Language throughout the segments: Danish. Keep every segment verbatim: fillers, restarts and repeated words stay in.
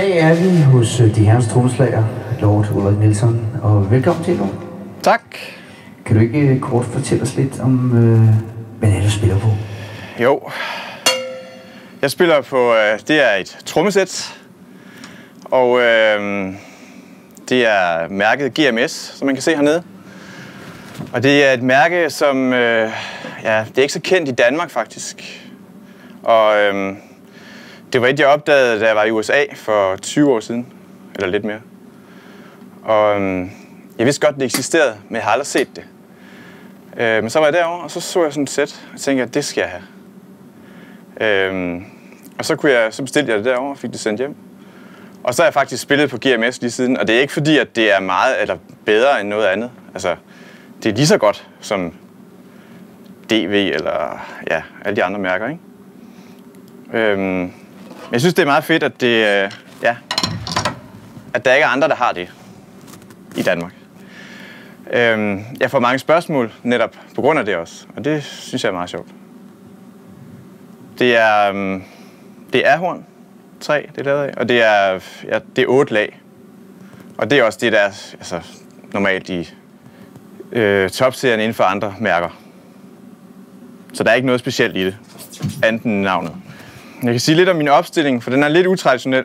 dag er vi hos de herrens trommeslager, Lord Ulrik Nielsen, og velkommen til, Lord. Tak. Kan du ikke kort fortælle os lidt om, øh, hvad det er, du spiller på? Jo. Jeg spiller på, øh, det er et trommesæt, og øh, det er mærket G M S, som man kan se hernede. Og det er et mærke, som øh, ja, det er ikke så kendt i Danmark faktisk. Og øh, det var et, jeg opdagede, da jeg var i U S A for tyve år siden, eller lidt mere. Og øh, jeg vidste godt, det eksisterede, men jeg har aldrig set det. Øh, men så var jeg derovre, og så så jeg sådan et sæt, og tænkte, at det skal jeg have. Øh, og så, kunne jeg, så bestilte jeg det derovre og fik det sendt hjem. Og så har jeg faktisk spillet på G M S lige siden, og det er ikke fordi, at det er meget eller bedre end noget andet. Altså, det er lige så godt som D V eller ja, alle de andre mærker, ikke? Øhm, jeg synes, det er meget fedt, at, det, øh, ja, at der ikke er andre, der har det i Danmark. Øhm, jeg får mange spørgsmål netop på grund af det også, og det synes jeg er meget sjovt. Det er, øhm, det er horn, træ, det er lavet af, og det er, ja, det er otte lag. Og det er også det, der er altså, normalt i øh, topserien inden for andre mærker. Så der er ikke noget specielt i det, andet end navnet. Jeg kan sige lidt om min opstilling, for den er lidt utraditionel.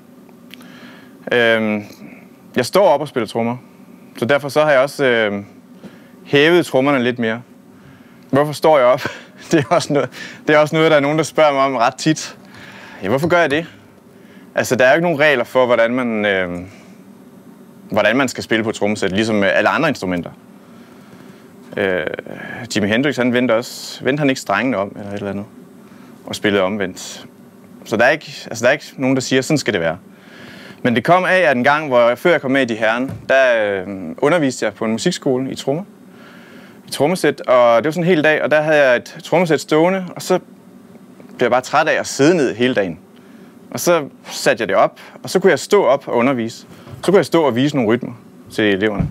Øhm, jeg står op og spiller trommer, så derfor så har jeg også øh, hævet trommerne lidt mere. Hvorfor står jeg op? Det er, også noget, det er også noget, der er nogen, der spørger mig om ret tit. Ja, hvorfor gør jeg det? Altså, der er jo ikke nogen regler for, hvordan man, øh, hvordan man skal spille på et trommesæt, ligesom med alle andre instrumenter. Øh, Jimi Hendrix, han vendte også, vendte han ikke strengene om, eller et eller andet, og spillede omvendt. Så der er ikke, altså, der er ikke nogen, der siger, sådan skal det være. Men det kom af, at en gang, hvor før jeg kom med i De Herren, der øh, underviste jeg på en musikskole i trommer. I trommesæt, og det var sådan en hel dag, og der havde jeg et trommesæt stående, og så blev jeg bare træt af at sidde ned hele dagen. Og så satte jeg det op, og så kunne jeg stå op og undervise. Så kunne jeg stå og vise nogle rytmer til eleverne.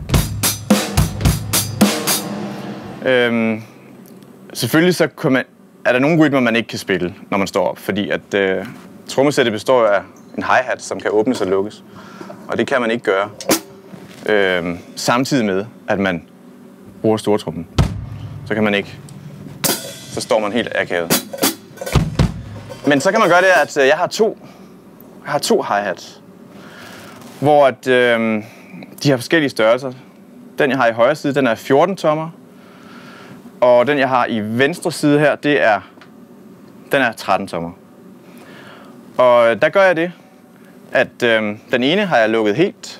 Øhm, selvfølgelig så man, er der nogle rytmer, man ikke kan spille, når man står op, fordi at øh, trommesættet består af en hi-hat, som kan åbnes og lukkes. Og det kan man ikke gøre øh, samtidig med, at man bruger stortrummen. Så kan man ikke. Så står man helt akavet. Men så kan man gøre det, at jeg har to, jeg har to hi-hats, hvor at, øh, de har forskellige størrelser. Den, jeg har i højre side, den er fjorten tommer, og den, jeg har i venstre side her, det er, den er tretten tommer. Og der gør jeg det, at øh, den ene har jeg lukket helt,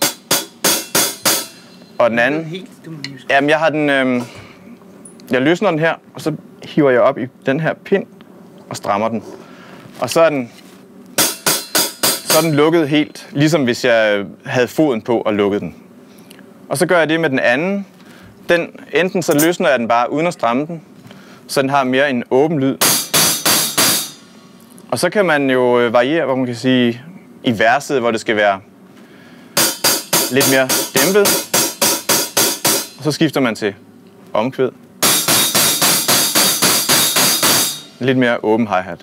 og den anden, jamen jeg har den, øh, jeg løsner den her, og så hiver jeg op i den her pind og strammer den. Og så er den, så er den lukket helt, ligesom hvis jeg havde foden på og lukket den. Og så gør jeg det med den anden. Den, enten så løsner jeg den bare uden at stramme den, så den har mere en åben lyd. Og så kan man jo variere, hvor man kan sige, i verset, hvor det skal være lidt mere dæmpet. Og så skifter man til omkvæd. Lidt mere åben hi-hat.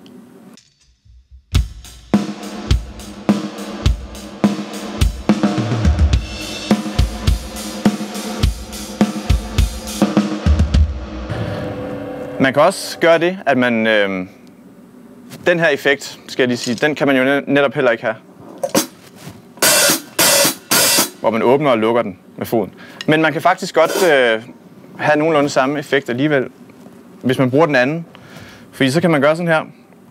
Man kan også gøre det, at man øh, den her effekt, skal jeg lige sige, den kan man jo netop heller ikke have. Hvor man åbner og lukker den med foden. Men man kan faktisk godt øh, have nogenlunde samme effekt alligevel, hvis man bruger den anden. Fordi så kan man gøre sådan her.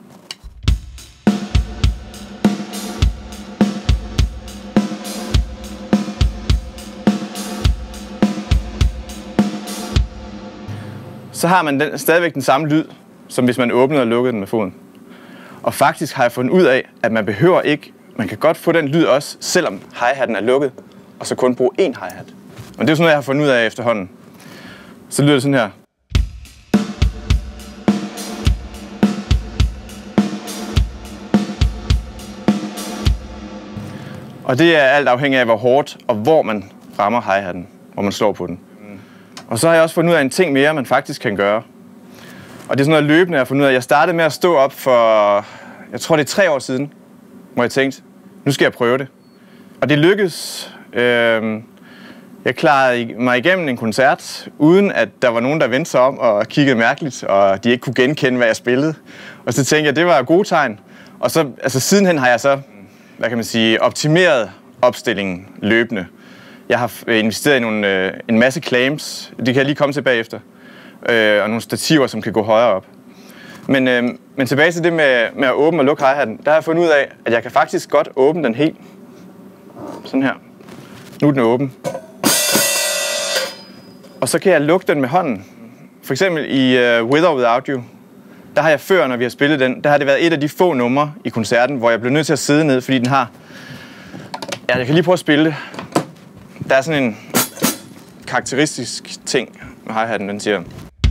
Så har man den, stadigvæk den samme lyd, som hvis man åbnede og lukkede den med foden. Og faktisk har jeg fundet ud af, at man behøver ikke, man kan godt få den lyd også, selvom hi-hatten er lukket, og så kun bruge én hi-hat. Og det er sådan noget, jeg har fundet ud af efterhånden. Så lyder det sådan her. Og det er alt afhængig af, hvor hårdt og hvor man rammer hi-hatten, hvor man slår på den. Og så har jeg også fundet ud af en ting mere, man faktisk kan gøre. Og det er sådan noget løbende, jeg har fundet ud af. Jeg startede med at stå op for, jeg tror det er tre år siden, hvor jeg tænkte, nu skal jeg prøve det. Og det lykkedes. Øh, jeg klarede mig igennem en koncert, uden at der var nogen, der vendte sig om og kiggede mærkeligt, og de ikke kunne genkende, hvad jeg spillede. Og så tænkte jeg, det var et gode tegn. Og så, altså sidenhen har jeg så, hvad kan man sige, optimeret opstillingen løbende. Jeg har investeret i nogle, øh, en masse claims, det kan jeg lige komme til bagefter, øh, og nogle stativer, som kan gå højere op. Men, øh, men tilbage til det med, med at åbne og lukke hi-hatten, der har jeg fundet ud af, at jeg kan faktisk godt åbne den helt. Sådan her. Nu er den åben. Og så kan jeg lukke den med hånden. For eksempel i uh, With or Without You, der har jeg før, når vi har spillet den, der har det været et af de få numre i koncerten, hvor jeg blev nødt til at sidde ned, fordi den har... Ja, jeg kan lige prøve at spille det. Der er sådan en karakteristisk ting med hi-hatten, den siger...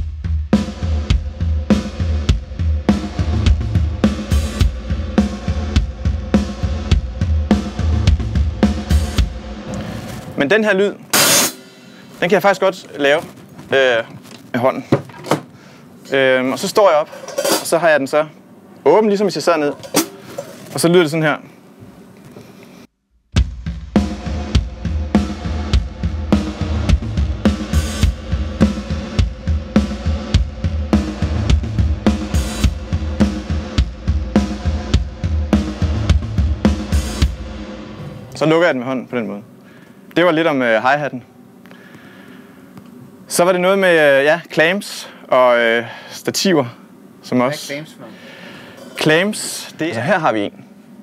Men den her lyd, den kan jeg faktisk godt lave øh, med hånden. Øh, og så står jeg op, og så har jeg den så åben, ligesom hvis jeg sad ned. Og så lyder det sådan her. Så lukker jeg den med hånden på den måde. Det var lidt om uh, hi-hatten. Så var det noget med uh, ja, claims og uh, stativer, som Hvad også... er claims for? Claims, det altså, her har vi en.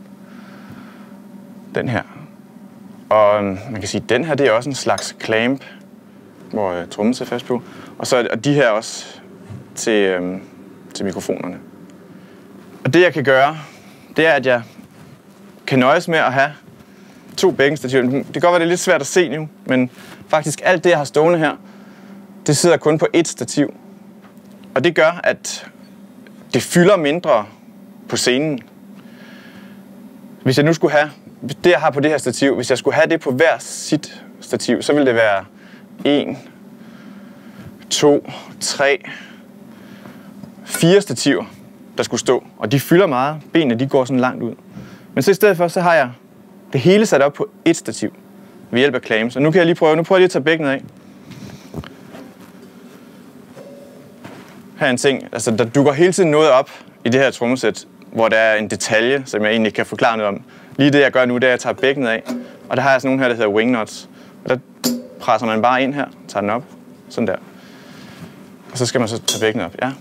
Den her. Og um, man kan sige, at den her, det er også en slags clamp, hvor uh, trommen sidder fast på. Og så er de her også til, um, til mikrofonerne. Og det jeg kan gøre, det er, at jeg kan nøjes med at have to bækkenstativer. Det kan godt være, det er lidt svært at se nu, men faktisk alt det, jeg har stående her, det sidder kun på ét stativ. Og det gør, at det fylder mindre på scenen. Hvis jeg nu skulle have det, jeg har på det her stativ, hvis jeg skulle have det på hver sit stativ, så ville det være en, to, tre, fire stativer, der skulle stå. Og de fylder meget. Benene, de går sådan langt ud. Men så i stedet for, så har jeg det hele sat op på ét stativ ved hjælp af claims. Og nu kan jeg lige prøve, nu prøver jeg lige at tage bækkenet af. Her er en ting, altså der dukker hele tiden noget op i det her trommesæt, hvor der er en detalje, som jeg egentlig kan forklare noget om. Lige det jeg gør nu, det er, at jeg tager bækkenet af, og der har jeg sådan nogle her, der hedder wingnuts. Og der presser man bare ind her, tager den op, sådan der. Og så skal man så tage bækkenet op, ja.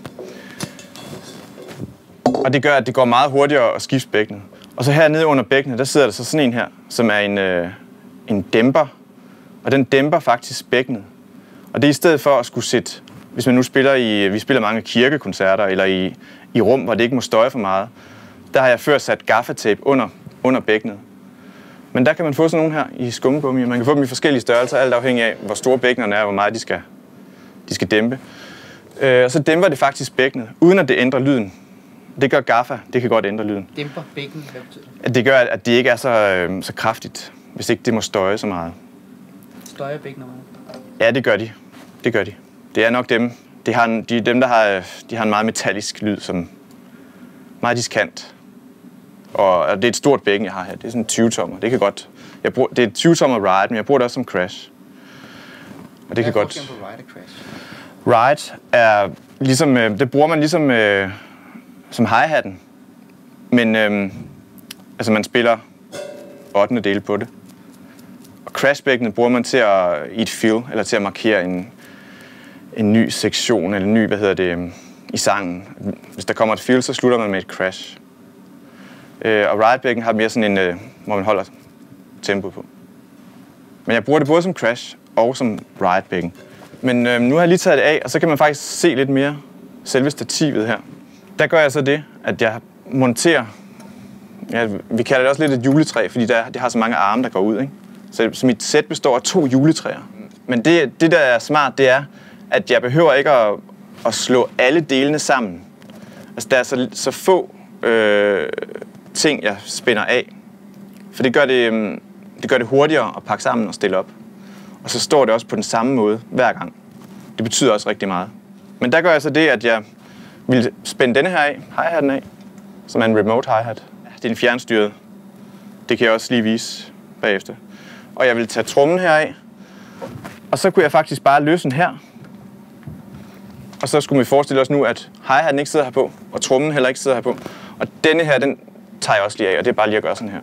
Og det gør, at det går meget hurtigere at skifte bækkenet. Og så hernede under bækkenet, der sidder der så sådan en her, som er en, øh, en dæmper. Og den dæmper faktisk bækkenet. Og det er i stedet for at skulle sætte, hvis man nu spiller i, vi spiller mange kirkekoncerter, eller i, i rum, hvor det ikke må støje for meget, der har jeg før sat gaffatape under, under bækkenet. Men der kan man få sådan nogle her i skumgummi, og man kan få dem i forskellige størrelser, alt afhængig af, hvor store bækkenerne er, og hvor meget de skal, de skal dæmpe. Øh, og så dæmper det faktisk bækkenet, uden at det ændrer lyden. Det gør gaffa, det kan godt ændre lyden. Dæmper bækken, hvad betyder det? At det gør, at det ikke er så, øh, så kraftigt, hvis ikke det må støje så meget. Støjer bækken meget? Ja, det gør de. Det gør de. Det er nok dem. De har en, de, dem, der har, de har en meget metallisk lyd, som meget diskant. Og, og det er et stort bækken, jeg har her. Det er sådan en tyve tommer. Det kan godt. Jeg bruger, det er et tyve tommer ride, men jeg bruger det også som crash. Og det Hvad kan er godt. forskellen på ride og crash? Ride er ligesom, det bruger man ligesom øh, som hi-hatten. Men øh, altså man spiller ottende del på det. Og crashbækkenet bruger man til at i et fill, eller til at markere en, en ny sektion, eller en ny, hvad hedder det, i sangen. Hvis der kommer et fill, så slutter man med et crash. Øh, og ridebækken har mere sådan en, øh, hvor man holder tempo på. Men jeg bruger det både som crash og som ridebækken. Men øh, nu har jeg lige taget det af, og så kan man faktisk se lidt mere selve stativet her. Der gør jeg så det, at jeg monterer, ja, vi kalder det også lidt et juletræ, fordi der, det har så mange arme, der går ud, ikke? Så, så mit sæt består af to juletræer. Men det, det, der er smart, det er, at jeg behøver ikke at, at slå alle delene sammen. Altså, der er så, så få øh, ting, jeg spænder af. For det gør det, det gør det hurtigere at pakke sammen og stille op. Og så står det også på den samme måde hver gang. Det betyder også rigtig meget. Men der gør jeg så det, at jeg vil spænde denne her af, hi-hatten af, som er en remote hi-hat. Det er en fjernstyret Det kan jeg også lige vise bagefter. Og jeg vil tage trommen her af. Og så kunne jeg faktisk bare løsne her. Og så skulle vi forestille os nu, at hi-haten ikke sidder her på, og trommen heller ikke sidder her på. Og denne her, den tager jeg også lige af, og det er bare lige at gøre sådan her.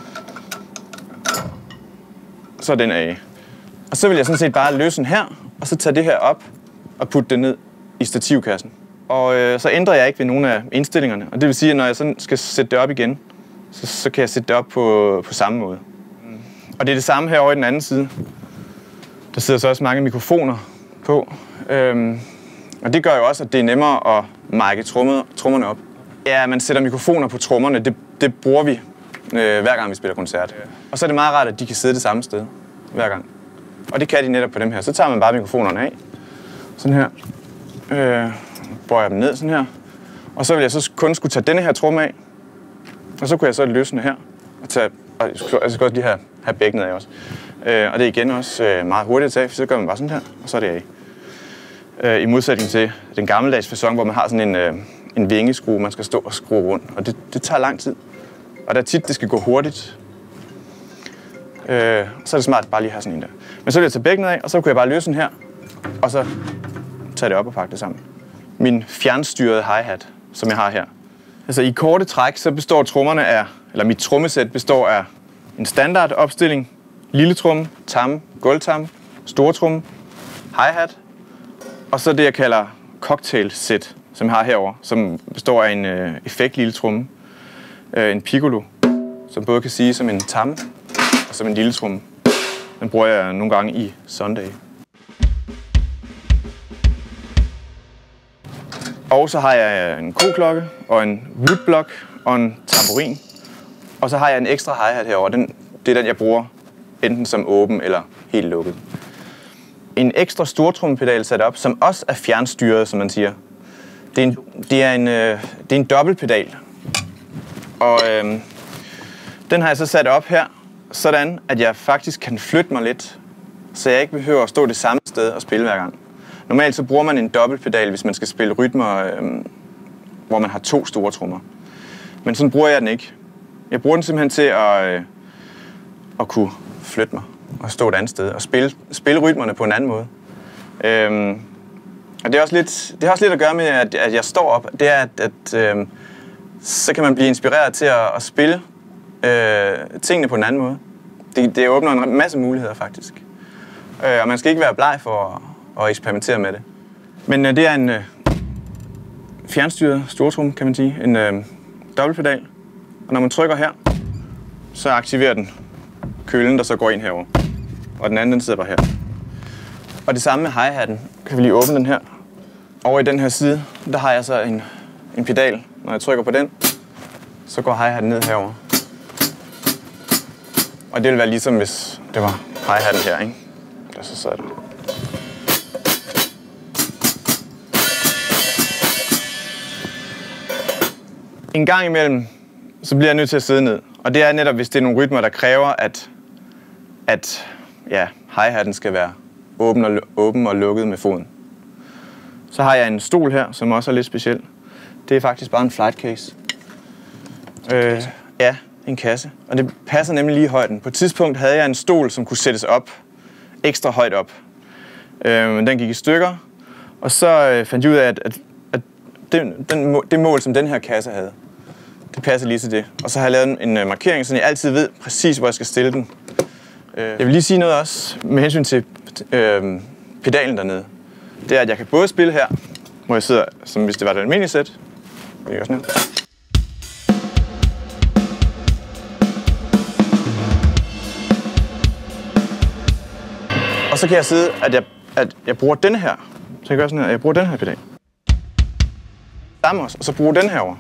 Så er den af. Og så vil jeg sådan set bare løsne her, og så tage det her op og putte det ned i stativkassen. Og øh, så ændrer jeg ikke ved nogle af indstillingerne. Og det vil sige, at når jeg sådan skal sætte det op igen, så, så kan jeg sætte det op på, på samme måde. Og det er det samme herovre i den anden side. Der sidder så også mange mikrofoner på. Øhm, og det gør jo også, at det er nemmere at mic'e trommerne op. Ja, man sætter mikrofoner på trommerne. Det, det bruger vi øh, hver gang vi spiller koncert. Og så er det meget rart, at de kan sidde det samme sted hver gang. Og det kan de netop på dem her. Så tager man bare mikrofonerne af. Sådan her. Øh, bøjer jeg dem ned sådan her. Og så vil jeg så kun skulle tage denne her tromme af. Og så kunne jeg så løsne her. Og tage, og jeg skal også lige have, have bækkenet af også. Øh, og det er igen også øh, meget hurtigt at tage, for så gør man bare sådan her, og så er det af. Øh, I modsætning til den gammeldags facon, hvor man har sådan en, øh, en vingeskrue, man skal stå og skrue rundt. Og det, det tager lang tid. Og der er tit, det skal gå hurtigt. Øh, så er det smart bare lige at have sådan en der. Men så vil jeg tage bækkenet af, og så kunne jeg bare løse den her. Og så tage det op og pakke det sammen. Min fjernstyrede hi-hat, som jeg har her. Altså i korte træk, så består trommerne af, eller mit trommesæt består af en standard opstilling, lille tromme, tam, gulvtam, store tromme, hi-hat, og så det jeg kalder cocktail-sæt, som jeg har herover, som består af en øh, effekt lille tromme, øh, en piccolo, som både kan sige som en tam og som en lille tromme. Den bruger jeg nogle gange i Sunday. Og så har jeg en koklokke og en woodblock og en tamburin. Og så har jeg en ekstra hi-hat herovre. Den, det er den, jeg bruger enten som åben eller helt lukket. En ekstra stortrommepedal sat op, som også er fjernstyret, som man siger. Det er en, det er en, øh, det er en dobbeltpedal. Og øh, den har jeg så sat op her, sådan at jeg faktisk kan flytte mig lidt, så jeg ikke behøver at stå det samme sted og spille hver gang. Normalt så bruger man en dobbeltpedal, hvis man skal spille rytmer, øh, hvor man har to store trommer. Men sådan bruger jeg den ikke. Jeg bruger den simpelthen til at, øh, at kunne flytte mig og stå et andet sted og spille, spille rytmerne på en anden måde. Øhm, og det er også lidt, det har også lidt at gøre med, at, at jeg står op. Det er, at, at øh, så kan man blive inspireret til at, at spille øh, tingene på en anden måde. Det, det åbner en masse muligheder faktisk. Øh, og man skal ikke være bleg for at, at eksperimentere med det. Men øh, det er en øh, fjernstyret stortromme, kan man sige. En øh, dobbeltpedal. Og når man trykker her, så aktiverer den kølen, der så går ind herover. Og den anden, den sidder bare her. Og det samme med hi-hatten. Kan vi lige åbne den her. Over i den her side, der har jeg så en, en pedal. Når jeg trykker på den, så går hi-hatten ned herover. Og det vil være ligesom hvis det var hi-hatten her, ikke? Der så sad det. En gang imellem, så bliver jeg nødt til at sidde ned. Og det er netop, hvis det er nogle rytmer, der kræver, at, at ja, hi-hatten skal være åben og, åben og lukket med foden. Så har jeg en stol her, som også er lidt speciel. Det er faktisk bare en flight case. Øh, ja, en kasse. Og det passer nemlig lige i højden. På et tidspunkt havde jeg en stol, som kunne sættes op, ekstra højt op. Øh, men den gik i stykker. Og så øh, fandt jeg ud af, at, at, at det, den, det mål, som den her kasse havde, det passer lige til det. Og så har jeg lavet en, en markering, så jeg altid ved præcis, hvor jeg skal stille den. Jeg vil lige sige noget også med hensyn til øh, pedalen dernede. Det er, at jeg kan både spille her, hvor jeg sidder, som hvis det var et almindeligt sæt. Jeg gør sådan her. Og så kan jeg sidde, at jeg, at jeg bruger denne her. Så jeg gør sådan her, at jeg bruger den her pedal. Samme også, og så bruger den her over.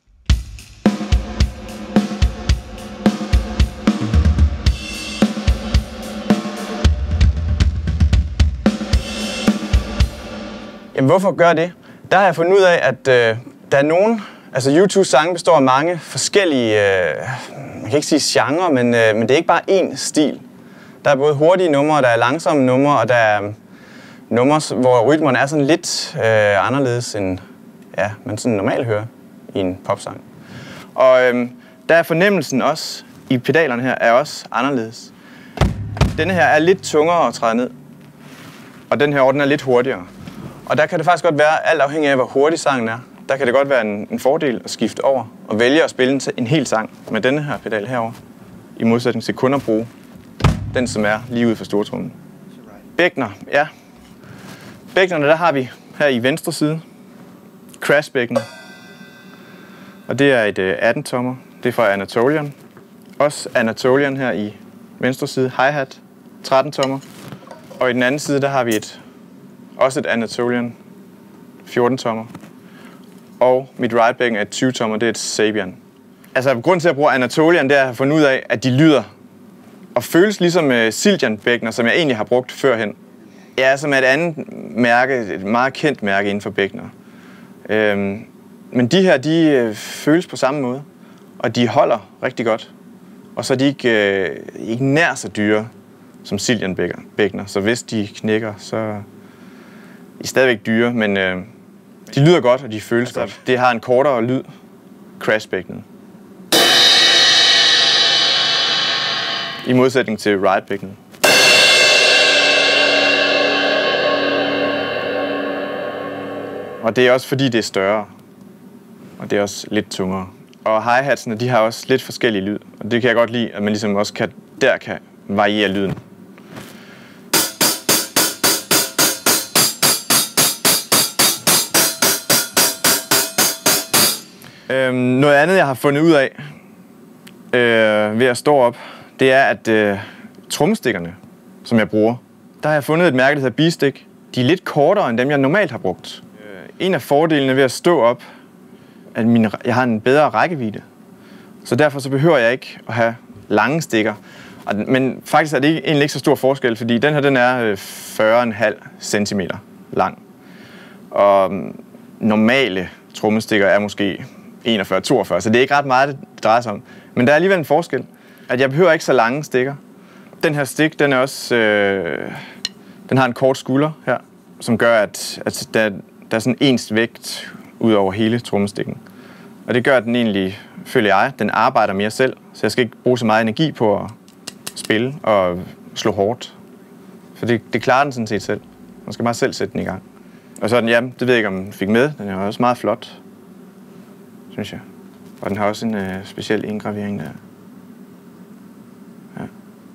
Jamen, hvorfor gør det? Der har jeg fundet ud af, at øh, der er nogen... Altså, U to's sange består af mange forskellige... Øh, man kan ikke sige genre, men, øh, men det er ikke bare én stil. Der er både hurtige numre, der er langsomme numre, og der er øh, numre, hvor rytmerne er sådan lidt øh, anderledes, end ja, man sådan normalt hører i en popsang. Og øh, der er fornemmelsen også i pedalerne her er også anderledes. Denne her er lidt tungere at træde ned, og den her den er lidt hurtigere. Og der kan det faktisk godt være, alt afhængig af hvor hurtig sangen er, der kan det godt være en, en fordel at skifte over og vælge at spille en, en hel sang med denne her pedal herover, i modsætning til kun at bruge den, som er lige ude for stortrummen. Bækkener, ja. Bækkenerne, der har vi her i venstre side Crash-bækkener. Og det er et atten tommer. Det er fra Anatolian. Også Anatolian her i venstre side. Hi-hat, tretten tommer. Og i den anden side, der har vi et, også et Anatolian, fjorten tommer. Og mit ride-bækken er et tyve tommer, det er et Sabian. Altså, grunden til at bruge Anatolian, det er at have fundet ud af, at de lyder og føles ligesom uh, Zildjian-bækkener, som jeg egentlig har brugt førhen. Ja, som er et andet mærke, et meget kendt mærke inden for bækkener. Øhm, men de her, de uh, føles på samme måde, og de holder rigtig godt. Og så er de ikke, uh, ikke nær så dyre som Zildjian-bækkener, så hvis de knækker, så er de stadigvæk dyre, men uh, de lyder godt, og de føles altså godt. Det har en kortere lyd, Crash-bækkenet. I modsætning til ride-bækkenet. Og det er også fordi, det er større. Og det er også lidt tungere. Og hi-hatsene, de har også lidt forskellige lyd. Og det kan jeg godt lide, at man ligesom også kan, der kan variere lyden. Øhm, noget andet, jeg har fundet ud af øh, ved at stå op, det er, at øh, trommestikkerne, som jeg bruger, der har jeg fundet et mærke, der hedder B-Stick. De er lidt kortere, end dem, jeg normalt har brugt. Øh, en af fordelene ved at stå op, at min, jeg har en bedre rækkevidde. Så derfor så behøver jeg ikke at have lange stikker. Og, men faktisk er det ikke, egentlig ikke så stor forskel, fordi den her den er fyrre komma fem centimeter lang. Og um, normale trommestikker er måske enogfyrre til toogfyrre, så det er ikke ret meget, det drejer sig om. Men der er alligevel en forskel, at jeg behøver ikke så lange stikker. Den her stik, den er også, øh, den har en kort skulder her, som gør, at, at der, der er sådan ens vægt ud over hele trommestikken. Og det gør, at den egentlig, føler jeg, den arbejder mere selv, så jeg skal ikke bruge så meget energi på at spille og slå hårdt. For det, det klarer den sådan set selv. Man skal bare selv sætte den i gang. Og så den, ja, det ved jeg ikke, om den fik med. Den er også meget flot, synes jeg. Og den har også en øh, speciel indgravering der. Ja.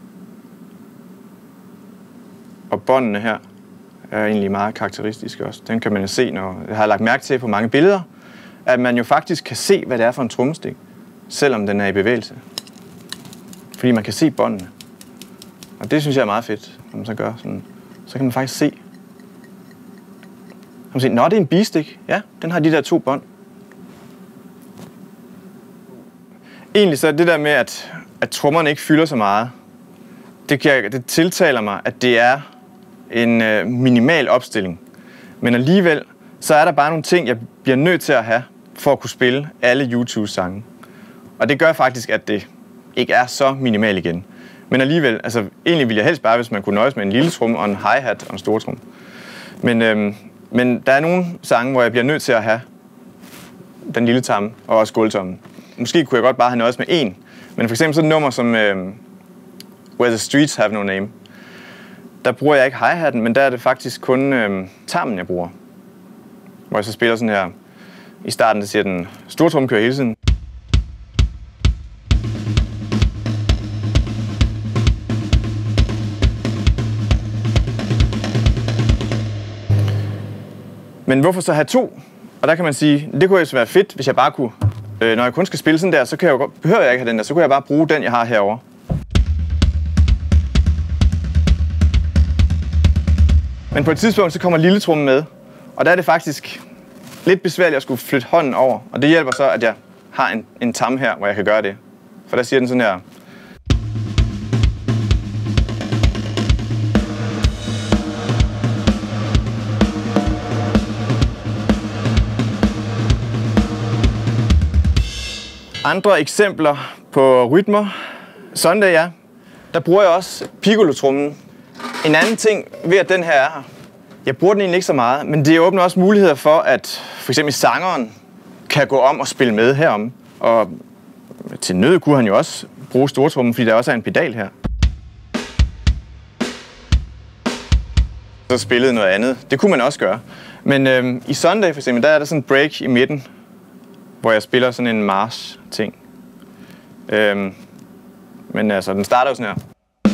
Og båndene her er egentlig meget karakteristiske også. Den kan man jo se, når jeg har lagt mærke til på mange billeder, at man jo faktisk kan se, hvad det er for en trommestik, selvom den er i bevægelse. Fordi man kan se båndene. Og det synes jeg er meget fedt, når man så gør sådan. Så kan man faktisk se. Man kan se, nå, det er en B-stick. Ja, den har de der to bånd. Egentlig så er det der med, at, at trommerne ikke fylder så meget, det, kan, det tiltaler mig, at det er en øh, minimal opstilling. Men alligevel, så er der bare nogle ting, jeg bliver nødt til at have, for at kunne spille alle YouTube-sange. Og det gør faktisk, at det ikke er så minimal igen. Men alligevel, altså egentlig ville jeg helst bare, hvis man kunne nøjes med en lille tromme og en hi-hat og en stor tromme. Men, øhm, men der er nogle sange, hvor jeg bliver nødt til at have den lille tamme og også gulvtommen. Måske kunne jeg godt bare have nøjes med én. Men for eksempel sådan et nummer som øhm, Where the Streets Have No Name. Der bruger jeg ikke hi-hatten, men der er det faktisk kun øhm, tarmen, jeg bruger. Hvor jeg så spiller sådan her. I starten der siger den, stortrummen kører hele tiden. Men hvorfor så have to? Og der kan man sige, det kunne jo så være fedt, hvis jeg bare kunne, øh, når jeg kun skal spille sådan der, så kan jeg jo, behøver jeg ikke have den der, så kunne jeg bare bruge den, jeg har herovre. Men på et tidspunkt, så kommer lilletrummen med, og der er det faktisk lidt besværligt at skulle flytte hånden over, og det hjælper så, at jeg har en, en tam her, hvor jeg kan gøre det. For der siger den sådan her. Andre eksempler på rytmer. Sunday, ja. Der bruger jeg også piccolo-trummen. En anden ting ved, at den her er her. Jeg bruger den egentlig ikke så meget, men det åbner også muligheder for, at for eksempel sangeren kan gå om og spille med herom. Og til nød kunne han jo også bruge bruge stortrummen, fordi der også er en pedal her. Så spillede noget andet. Det kunne man også gøre. Men øhm, i Sunday for eksempel, der er der sådan en break i midten, hvor jeg spiller sådan en march-ting. Øhm, men altså, den starter jo sådan her.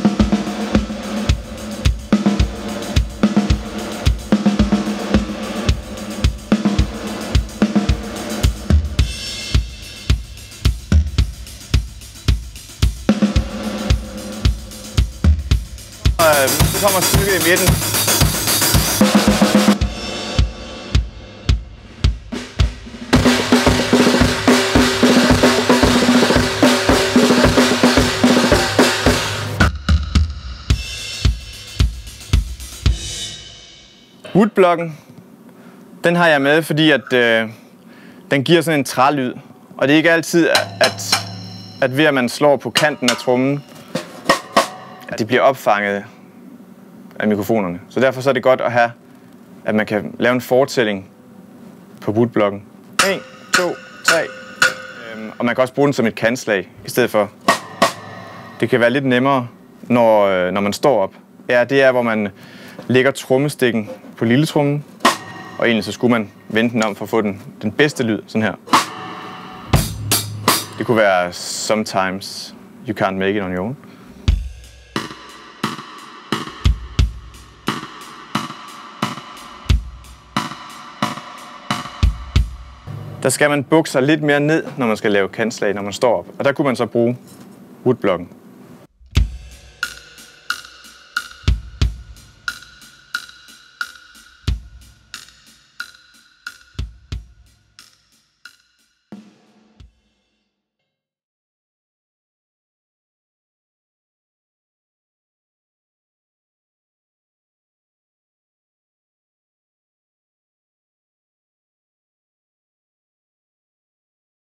Så kommer stykket i midten. Woodblokken, den har jeg med, fordi at, øh, den giver sådan en trælyd. Og det er ikke altid, at, at ved at man slår på kanten af trommen, at det bliver opfanget af mikrofonerne. Så derfor så er det godt at have, at man kan lave en fortælling på woodblokken. en, to, tre. Øhm, og man kan også bruge den som et kantslag i stedet for. Det kan være lidt nemmere, når, øh, når man står op. Ja, det er, hvor man lægger trommestikken på lilletrommen, og egentlig så skulle man vende den om for at få den, den bedste lyd, sådan her. Det kunne være Sometimes You Can't Make It On Your Own. Der skal man bukke sig lidt mere ned, når man skal lave kantslag, når man står op. Og der kunne man så bruge woodblokken.